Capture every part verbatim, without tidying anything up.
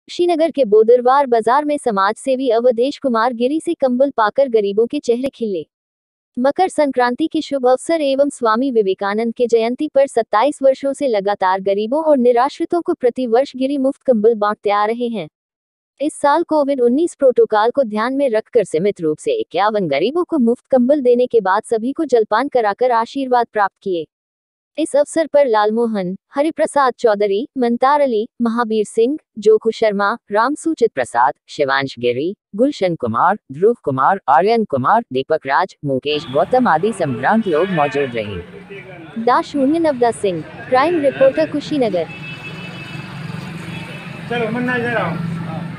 कुशीनगर के बोदरवार बाजार में समाज सेवी अवधेश कुमार गिरी से कंबल पाकर गरीबों के चेहरे खिले। मकर संक्रांति के शुभ अवसर एवं स्वामी विवेकानंद के जयंती पर सत्ताईस वर्षों से लगातार गरीबों और निराश्रितों को प्रति वर्ष गिरी मुफ्त कंबल बांटते आ रहे हैं। इस साल कोविड उन्नीस प्रोटोकॉल को ध्यान में रखकर सीमित रूप से इक्यावन गरीबों को मुफ्त कंबल देने के बाद सभी को जलपान कराकर आशीर्वाद प्राप्त किए। इस अवसर पर लालमोहन, हरिप्रसाद चौधरी, मंतार अली, महावीर सिंह, जोखू शर्मा, रामसूचित प्रसाद, शिवांश गिरी, गुलशन कुमार, ध्रुव कुमार, आर्यन कुमार, दीपक राज, मुकेश गौतम आदि संभ्रांत लोग मौजूद रहे। दा शून्य नवदा सिंह, क्राइम रिपोर्टर, कुशीनगर। चलो मन्ना जा रहा हूँ।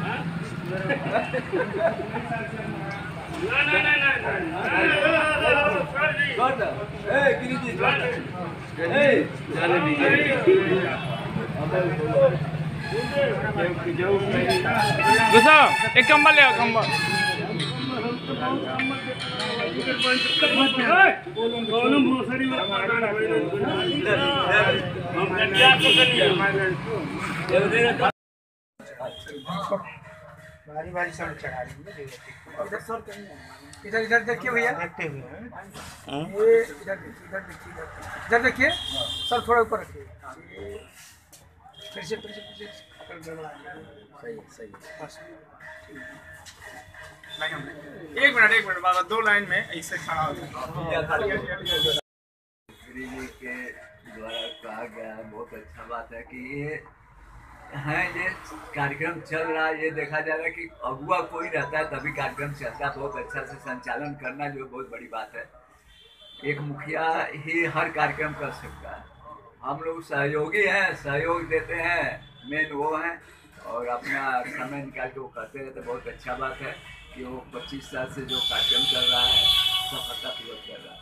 एक कंबल ले आओ, कंबल। बारी बारी सब चढ़ा लेंगे। इधर इधर देखिए भैया, देखते हुए ये इधर देखिए, इधर देखिए, इधर देखिए सर, थोड़ा ऊपर रखिए। फिर से फिर से फिर से सही सही बस। एक मिनट एक मिनट बाबा, दो लाइन में ऐसे खड़ा हो जाए। जी के द्वारा कहा गया, बहुत अच्छा बात है कि ये है, ये कार्यक्रम चल रहा है। ये देखा जा रहा है कि अगुआ कोई रहता है तभी कार्यक्रम चलता है। बहुत अच्छा से संचालन करना जो बहुत बड़ी बात है। एक मुखिया ही हर कार्यक्रम कर सकता है। हम लोग सहयोगी हैं, सहयोग देते हैं, मेन वो हैं, और अपना समय निकाल के वो करते रहते। बहुत अच्छा बात है कि वो पच्चीस साल से जो कार्यक्रम चल रहा है सफलतापूर्वक कर रहा है।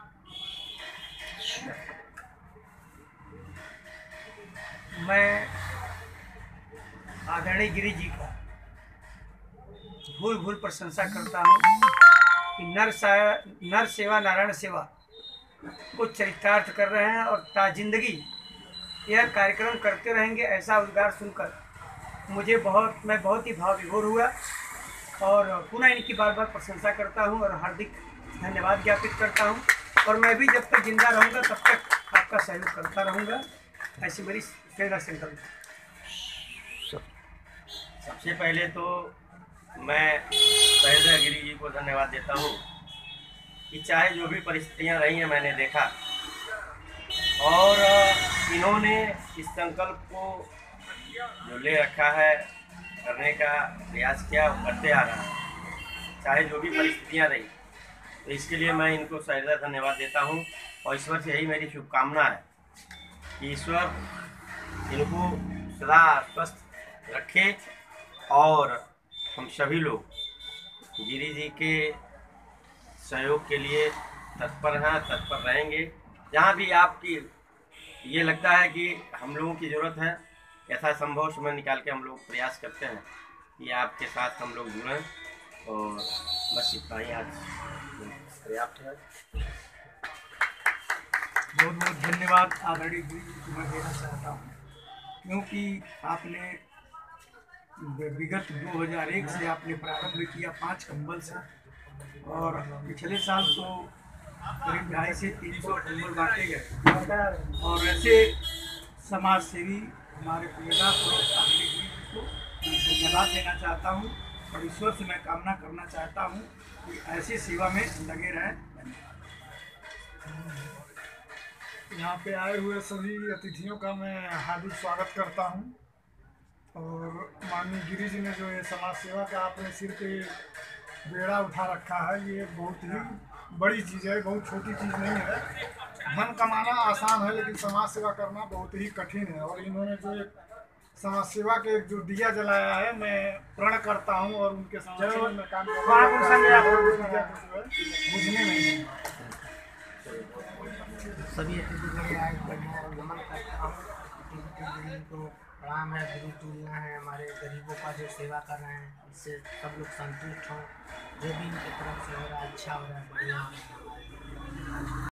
मैं आदरणीय गिरी जी का भूल भूल प्रशंसा करता हूँ कि नर नर सेवा नारायण सेवा को चरितार्थ कर रहे हैं और ताजिंदगी यह कार्यक्रम करते रहेंगे। ऐसा उद्गार सुनकर मुझे बहुत मैं बहुत ही भाव विभोर हुआ और पुनः इनकी बार बार प्रशंसा करता हूँ और हार्दिक धन्यवाद ज्ञापित करता हूँ। और मैं भी जब तक जिंदा रहूँगा तब तक आपका सहयोग करता रहूँगा। ऐसी मेरी प्रेरणा संकल्प। सबसे पहले तो मैं शैलेंद्र गिरी जी को धन्यवाद देता हूँ कि चाहे जो भी परिस्थितियाँ रही हैं मैंने देखा और इन्होंने इस संकल्प को जो ले रखा है करने का प्रयास किया, करते आ रहा है चाहे जो भी परिस्थितियाँ रही। तो इसके लिए मैं इनको शैलेंद्र धन्यवाद देता हूँ और ईश्वर से यही मेरी शुभकामना है कि ईश्वर इनको सदा स्वस्थ रखे और हम सभी लोग गिरी जी के सहयोग के लिए तत्पर हैं, तत्पर रहेंगे। जहाँ भी आपकी ये लगता है कि हम लोगों की ज़रूरत है, यथासंभव समय निकाल के हम लोग प्रयास करते हैं कि आपके साथ हम लोग जुड़ें। और बस इतना ही आज पर्याप्त है। बहुत बहुत धन्यवाद आदरणीय गिरी जी को मैं देना चाहता हूँ, क्योंकि आपने विगत दो हज़ार एक से आपने प्रारंभ किया पाँच कंबल से, और पिछले साल तो करीब ढाई से तीन सौ कंबल बांटे गए। और ऐसे समाज सेवी हमारे प्रियदास और आदरणीय गिरी जी को मैं धन्यवाद देना चाहता हूँ और ईश्वर से मैं कामना करना चाहता हूँ कि ऐसी सेवा में लगे रहें। यहाँ पे आए हुए सभी अतिथियों का मैं हार्दिक स्वागत करता हूँ। और माननीय गिरी जी ने जो ये समाज सेवा का आपने सिर पे बेड़ा उठा रखा है, ये बहुत ही बड़ी चीज़ है, बहुत छोटी चीज़ नहीं है। धन कमाना आसान है लेकिन समाज सेवा करना बहुत ही कठिन है। और इन्होंने जो एक समाज सेवा के जो दिया जलाया है, मैं प्रण करता हूँ और उनके समक्ष में काम बुझने नहीं है। सभी नमन करता हूँ। को प्रणाम है, गुरु तुलना है, हमारे गरीबों का जो सेवा कर रहे हैं इससे सब लोग संतुष्ट हों। जो भी इनकी तरफ से हो रहा है अच्छा हो रहा है, बढ़िया हो रहा है।